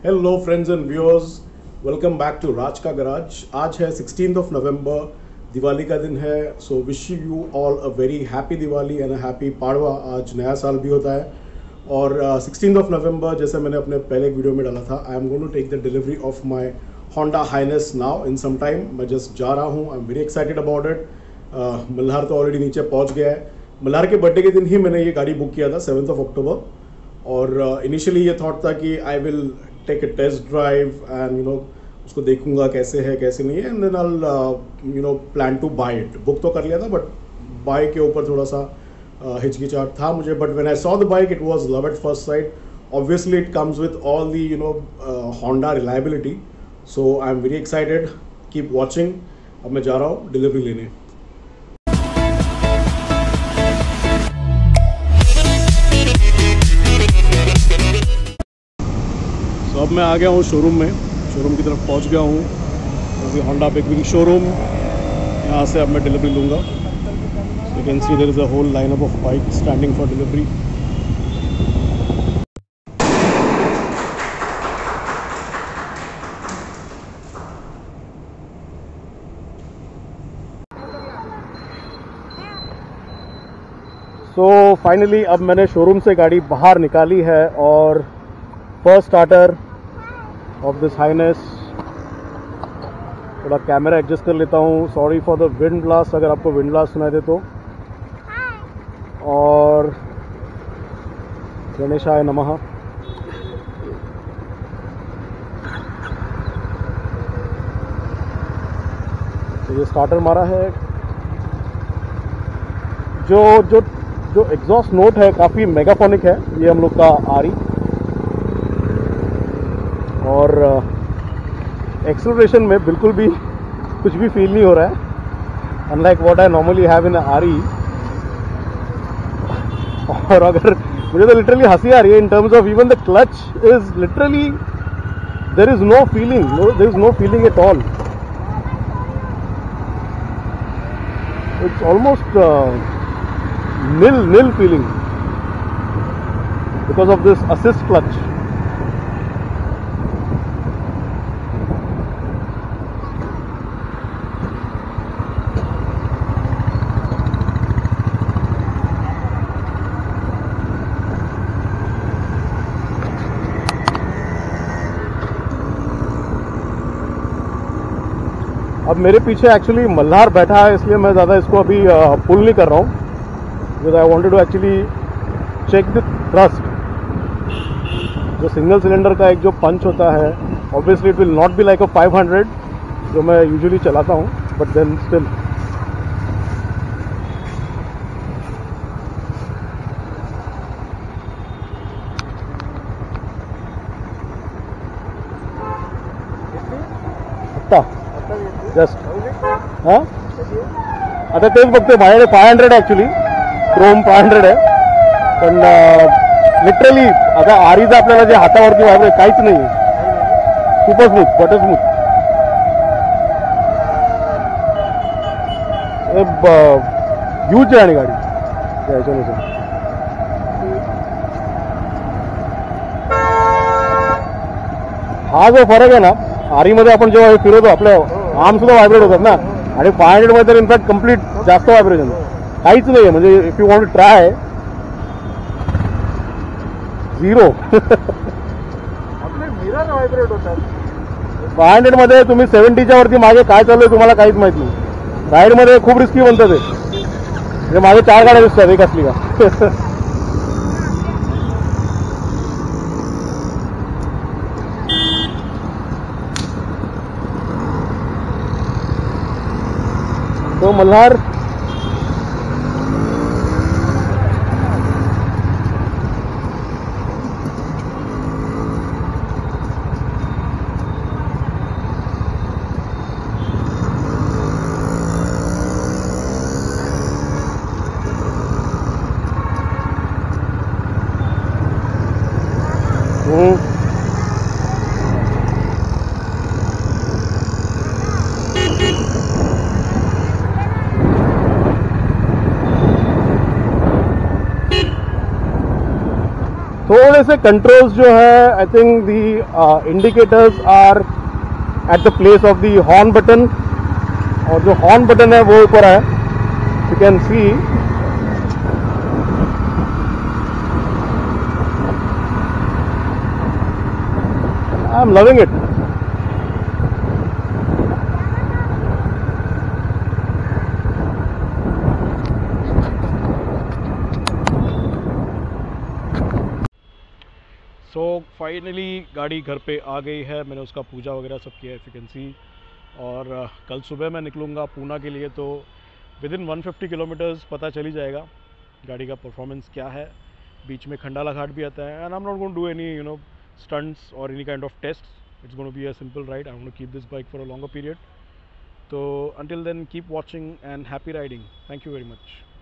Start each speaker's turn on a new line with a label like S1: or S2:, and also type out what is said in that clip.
S1: Hello friends and viewers, welcome back to Raj का garage. आज है 16th ऑफ नवंबर, दिवाली का दिन है। So wish you all a very happy Diwali and a happy Padwa. आज नया साल भी होता है और 16th ऑफ नवंबर, जैसे मैंने अपने पहले एक वीडियो में डाला था, I am going to take the delivery of my Honda Highness now in some time. मैं जस्ट जा रहा हूँ, I am very excited about it. Malhar तो ऑलरेडी नीचे पहुँच गया है। मल्हार के बर्थडे के दिन ही मैंने ये गाड़ी बुक किया था, 7th ऑफ अक्टूबर। और इनिशियली ये थॉट था कि I will take a test drive and उसको देखूंगा कैसे है कैसे नहीं है, and then I plan to buy it. Book तो कर लिया था, बट बाय के ऊपर थोड़ा सा हिचकिचाहट था मुझे। But when I saw the bike, it was love at first sight. Obviously it comes with all the Honda reliability, so I am very excited. Keep watching. अब मैं जा रहा हूँ डिलीवरी लेने। तो अब मैं आ गया हूँ शोरूम में, शोरूम की तरफ पहुँच गया हूँ। तो होंडा बिग विंग शोरूम, यहाँ से अब मैं डिलीवरी लूँगा। So you can see there is a whole lineup of bike standing for delivery. So finally अब मैंने शोरूम से गाड़ी बाहर निकाली है और first starter of this Highness. थोड़ा कैमरा एडजस्ट कर लेता हूँ। Sorry for the wind blast, अगर आपको विंड ब्लास्ट सुनाई दे तो। और गणेशाय नमः। तो ये स्टार्टर मारा है। जो एग्जॉस्ट नोट है काफ़ी मेगाफोनिक है, ये हम लोग का आरी। और एक्सेलरेशन में बिल्कुल भी कुछ भी फील नहीं हो रहा है, unlike what I normally have in आरी। और अगर मुझे तो लिटरली हंसी आ रही है in terms of even the clutch is literally there is no feeling, there is no feeling at all. It's almost nil feeling because of this assist clutch. अब मेरे पीछे एक्चुअली मल्हार बैठा है, इसलिए मैं ज़्यादा इसको अभी पुल नहीं कर रहा हूँ, because I wanted to actually check the thrust. जो सिंगल सिलेंडर का एक जो पंच होता है, obviously it will not be like a 500 जो मैं यूजुअली चलाता हूँ, but then still. जस्ट हाँ आता तेच बघतोय माझ्याकडे 500 ॲक्च्युली क्रोम 500 आहे, पण लिटरली आता आरीचं आपल्याला जे हातावरती वापरेल काहीच नाही आहे. Super smooth, butter smooth. Huge आहे आणि गाडी याच्यानुसार. हा जो फरक आहे ना, आरीमध्ये आपण जेव्हा फिरवतो आपल्या आर्म सुद्धा व्हायब्रेट होतात ना, आणि 500 मध्ये तर इनफॅक्ट कम्प्लीट जास्त व्हायब्रेशन काहीच नाही आहे. म्हणजे if you want to try zero. आपले मिरर व्हायब्रेट होतात 500 मध्ये. तुम्ही 70च्या वरती मागे काय चालू आहे तुम्हाला काहीच माहित नाही. राईड मध्ये खूप रिस्की बनतं ते. म्हणजे मागे 4 गाड्या दिसतात एक असली का. तो मल्हार तरह से कंट्रोल्स जो है, I think the indicators are at the place of the horn button, और जो हॉर्न बटन है वो ऊपर है, you can see. I am loving it. So finally गाड़ी घर पे आ गई है, मैंने उसका पूजा वगैरह सब किया है, इफ यू कैन सी। और कल सुबह मैं निकलूँगा पूना के लिए, तो विद इन 150 किलोमीटर्स पता चल ही जाएगा गाड़ी का परफॉर्मेंस क्या है। बीच में खंडाला घाट भी आता है, and I am not going to do any stunts or any kind of tests. It's going to be a simple ride. I want to keep this bike for a longer period. So until then, keep watching and happy riding. Thank you very much.